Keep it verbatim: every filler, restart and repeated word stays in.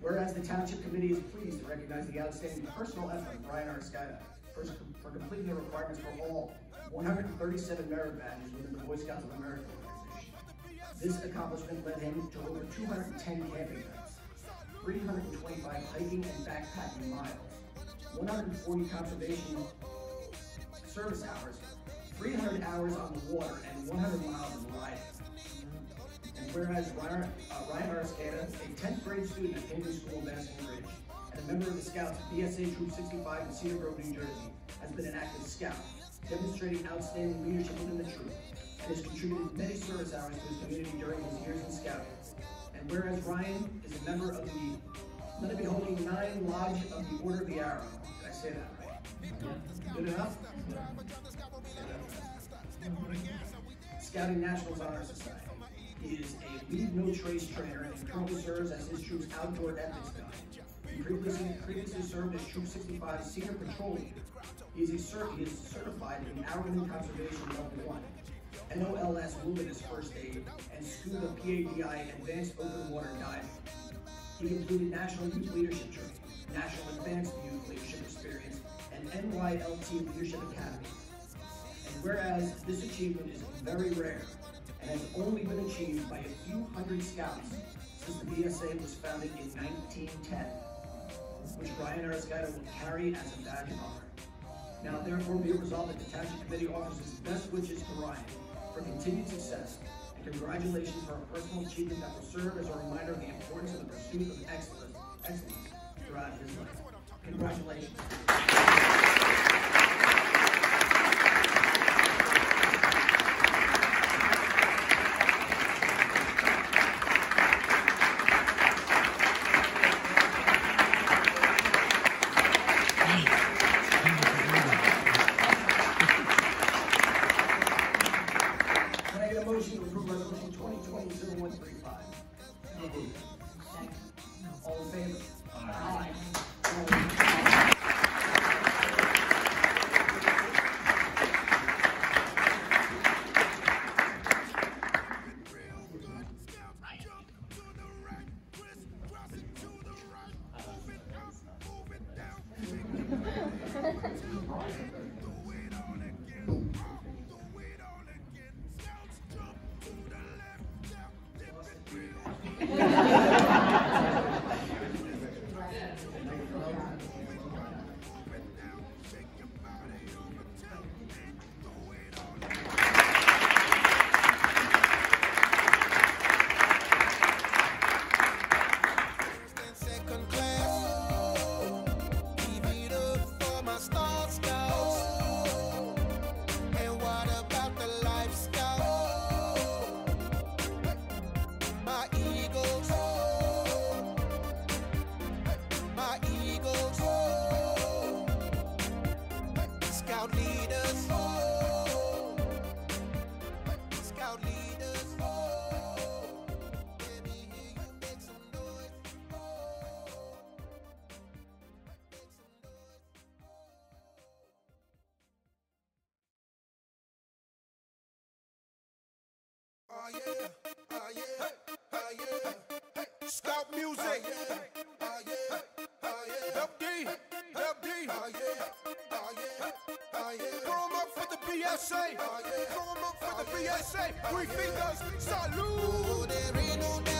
Whereas the Township Committee is pleased to recognize the outstanding personal effort of Brian Arascata for, for completing the requirements for all one hundred thirty-seven merit badges within the Boy Scouts of America organization. This accomplishment led him to over two hundred ten camping nights, three hundred twenty-five hiking and backpacking miles, one hundred forty conservation service hours, three hundred hours on the water, and one hundred miles of riding. And whereas Ryan, uh, Ryan Arascata, a tenth grade student at Cambridge School in Madison Ridge, and a member of the Scouts at B S A Troop sixty-five in Cedar Grove, New Jersey, has been an active Scout, demonstrating outstanding leadership within the troop, and has contributed many service hours to his community during his years in Scouting. And whereas Ryan is a member of the, I'm going to be holding nine Lodge of the Order of the Arrow. Did I say that right? Good enough? Scouting Nationals Honor Society. He is a lead no-trace trainer and currently serves as his troop's outdoor ethics guide. He previously, previously served as Troop sixty-five's senior patrol leader. He is, a cert, he is certified in Algorithm Conservation Level one, N O L S Wilderness First Aid, and SCUBA P A D I Advanced Open Water Diving. He completed National Youth Leadership Training, National Advanced Youth Leadership Experience, and N Y L T Leadership Academy. And whereas this achievement is very rare and has only been achieved by a few hundred scouts since the B S A was founded in nineteen ten, which Ryan Arascata will carry as a badge of honor. Now therefore be it resolved that the Township Committee offers its best wishes to Ryan for continued success, and congratulations for a personal achievement that will serve as a reminder of the importance of the pursuit of excellence, excellence throughout his life. Congratulations. All in favor? Aye. Aye. Scout leaders, oh, Scout leaders, oh, let me hear you make some noise, oh, make some noise, oh. Oh yeah, oh yeah, hey, oh yeah, hey, Scout music, oh yeah, oh yeah, oh yeah, F D, F D, oh yeah, oh yeah. Throw 'em up for the B S A. Throw 'em up for the B S A. Three fingers, salute.